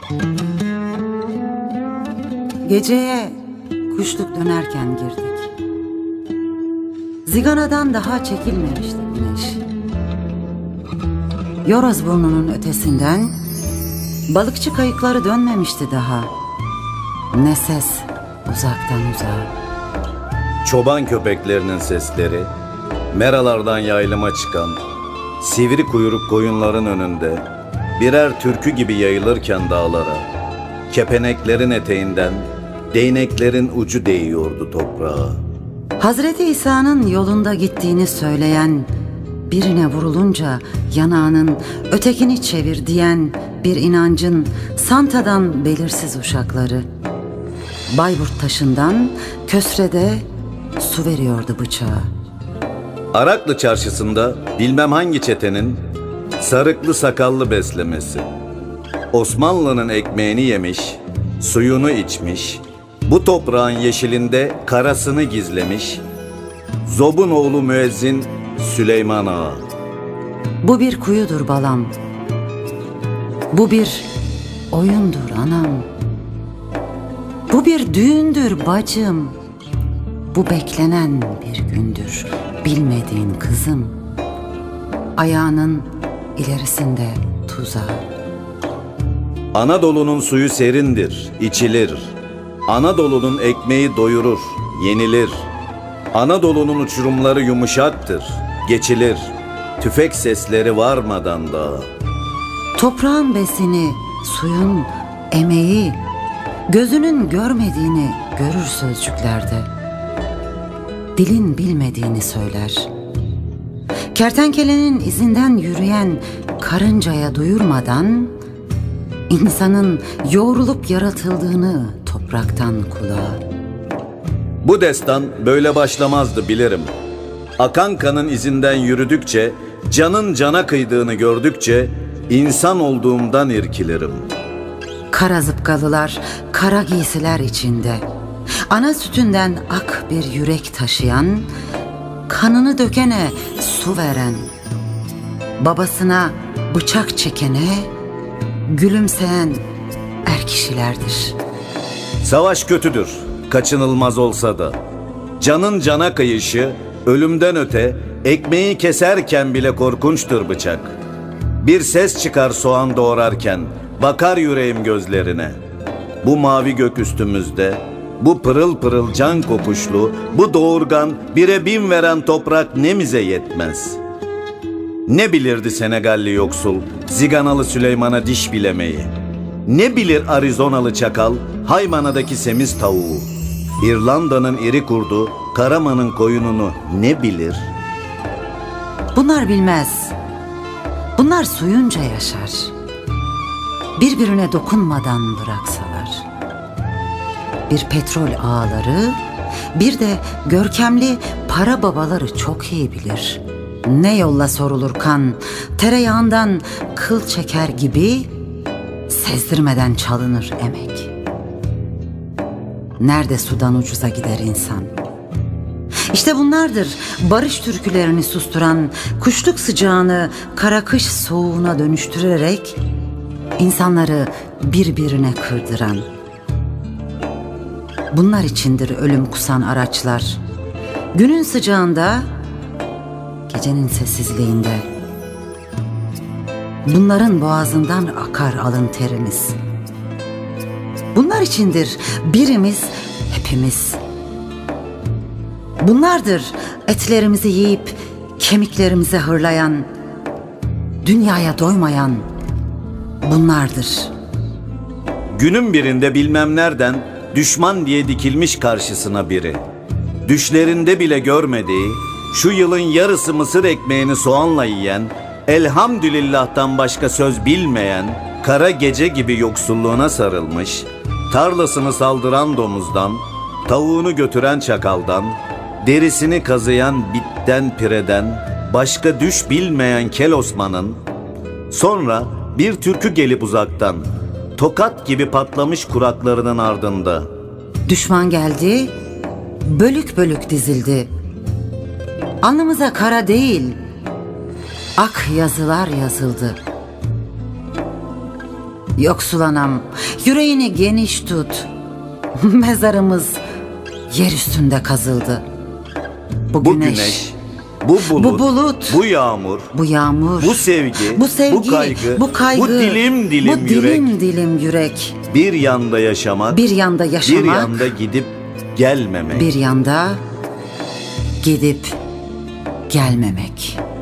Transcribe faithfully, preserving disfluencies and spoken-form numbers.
Geceye kuşluk dönerken girdik. Zigana'dan daha çekilmemişti güneş. Yorozburnu'nun ötesinden balıkçı kayıkları dönmemişti daha. Ne ses uzaktan uzağa. Çoban köpeklerinin sesleri, meralardan yaylıma çıkan sivri kuyruk koyunların önünde birer türkü gibi yayılırken dağlara, kepeneklerin eteğinden değneklerin ucu değiyordu toprağa. Hazreti İsa'nın yolunda gittiğini söyleyen, birine vurulunca yanağının ötekini çevir diyen bir inancın Santa'dan belirsiz uşakları. Bayburt taşından Kösre'de su veriyordu bıçağa. Araklı çarşısında bilmem hangi çetenin sarıklı sakallı beslemesi. Osmanlı'nın ekmeğini yemiş, suyunu içmiş, bu toprağın yeşilinde karasını gizlemiş, Zob'un oğlu müezzin Süleyman Ağa. Bu bir kuyudur balam, bu bir oyundur anam, bu bir düğündür bacım, bu beklenen bir gündür bilmediğin kızım. Ayağının ilerisinde tuzağı. Anadolu'nun suyu serindir, içilir. Anadolu'nun ekmeği doyurur, yenilir. Anadolu'nun uçurumları yumuşaktır, geçilir. Tüfek sesleri varmadan da. Toprağın besini, suyun emeği, gözünün görmediğini görür sözcüklerde. Dilin bilmediğini söyler. Kertenkelenin izinden yürüyen karıncaya duyurmadan, insanın yoğrulup yaratıldığını topraktan kulağa. Bu destan böyle başlamazdı bilirim. Akan kanın izinden yürüdükçe, canın cana kıydığını gördükçe, insan olduğumdan irkilirim. Kara zıpkalılar, kara giysiler içinde, ana sütünden ak bir yürek taşıyan, kanını dökene su veren, babasına bıçak çekene gülümseyen er kişilerdir. Savaş kötüdür, kaçınılmaz olsa da. Canın cana kıyışı, ölümden öte, ekmeği keserken bile korkunçtur bıçak. Bir ses çıkar soğan doğrarken, bakar yüreğim gözlerine. Bu mavi gök üstümüzde, bu pırıl pırıl can kokuşlu, bu doğurgan, bire bin veren toprak nemize yetmez. Ne bilirdi Senegalli yoksul, Ziganalı Süleyman'a diş bilemeyi? Ne bilir Arizonalı çakal, Haymana'daki semiz tavuğu? İrlanda'nın iri kurdu, Karaman'ın koyununu ne bilir? Bunlar bilmez. Bunlar suyunca yaşar. Birbirine dokunmadan bıraksalar. Bir petrol ağaları, bir de görkemli para babaları çok iyi bilir. Ne yolla sorulur kan, tereyağından kıl çeker gibi sezdirmeden çalınır emek. Nerede sudan ucuza gider insan? İşte bunlardır barış türkülerini susturan, kuşluk sıcağını kara kış soğuğuna dönüştürerek insanları birbirine kırdıran. Bunlar içindir ölüm kusan araçlar. Günün sıcağında, gecenin sessizliğinde. Bunların boğazından akar alın terimiz. Bunlar içindir birimiz, hepimiz. Bunlardır etlerimizi yiyip kemiklerimize hırlayan, dünyaya doymayan bunlardır. Günün birinde bilmem nereden düşman diye dikilmiş karşısına biri. Düşlerinde bile görmediği, şu yılın yarısı mısır ekmeğini soğanla yiyen, elhamdülillah'tan başka söz bilmeyen, kara gece gibi yoksulluğuna sarılmış, tarlasını saldıran domuzdan, tavuğunu götüren çakaldan, derisini kazıyan bitten pireden, başka düş bilmeyen Kel Osman'ın, sonra bir türkü gelip uzaktan, tokat gibi patlamış kuraklarının ardında. Düşman geldi, bölük bölük dizildi. Alnımıza kara değil, ak yazılar yazıldı. Yoksul anam, yüreğini geniş tut. Mezarımız yer üstünde kazıldı. Bu, Bu güneş, güneş, bu bulut, bu bulut, bu yağmur, bu yağmur, bu sevgi, bu sevgi, bu kaygı, bu kaygı, bu dilim dilim bu yürek. dilim dilim yürek. Bir yanda yaşamak, Bir yanda yaşamak, bir yanda gidip gelmemek. bir yanda gidip gelmemek.